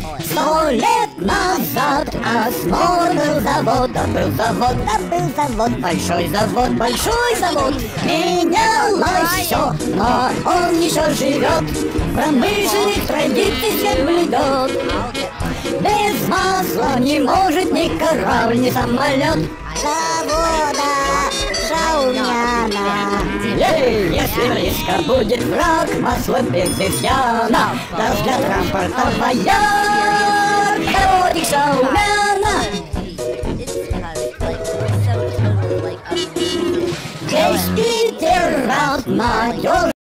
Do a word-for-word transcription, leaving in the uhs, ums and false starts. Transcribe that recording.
Сто лет назад основан был завод, да был завод, да был завод, большой завод, большой завод. Менялось все, но он еще живет, промышленных традиций свет блюдет. Без масла не может ни корабль, ни самолет. Завода Шаумяна. Ей, если близко будет враг, масло без изъяна, да для транспорта вояк, заводик Шаумяна. Весь Питер рад, надежный.